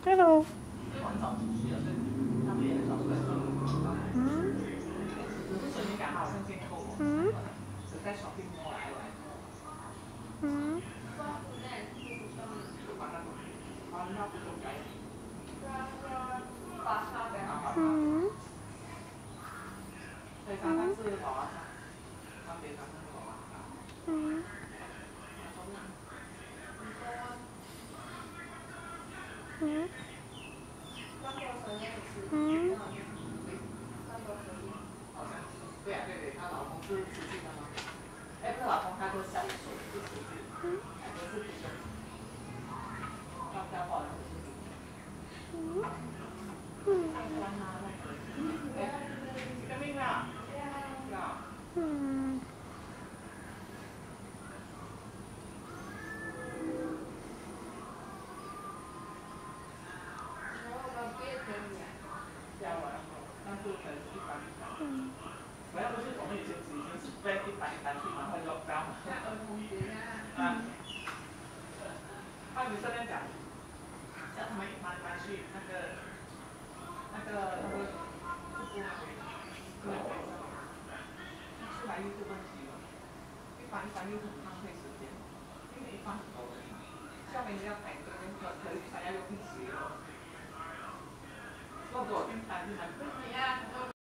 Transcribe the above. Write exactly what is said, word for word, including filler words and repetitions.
Hello。嗯。嗯。嗯。嗯。嗯。嗯。嗯。对呀，对对，她老公是慈济的吗？哎，不是老公，他是小手是慈济，嗯，不是比较，他家暴人是慈济。嗯。嗯。哎，救命啊！嗯。嗯。本来不是我们以前已经是飞一般一般去，然后就这样。儿童节啊。按你这边讲，叫他们一般一般去那个那个那个瀑布那边，那个北上，出来又是问题了。一般一般又很浪费时间，因为一般很多人，下面你要排队，可可以大家又一起了。那多一般一般。